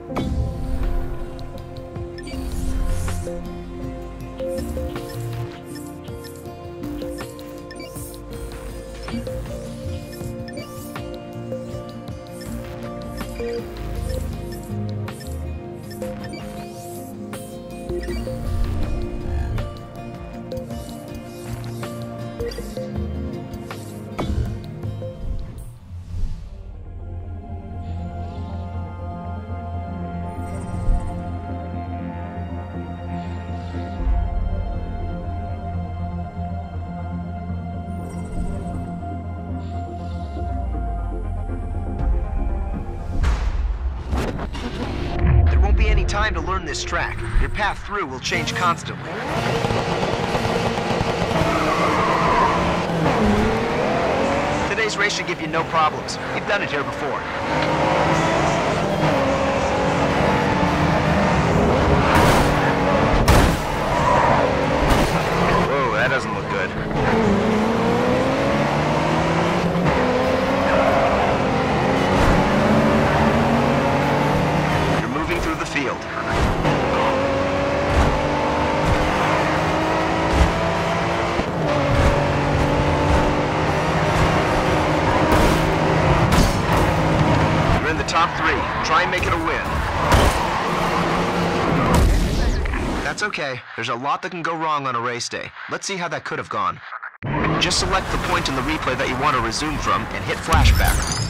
Time to learn this track. Your path through will change constantly. Today's race should give you no problems. You've done it here before. Whoa, that doesn't look good. Field. You're in the top 3. Try and make it a win. That's okay. There's a lot that can go wrong on a race day. Let's see how that could have gone. Just select the point in the replay that you want to resume from and hit flashback.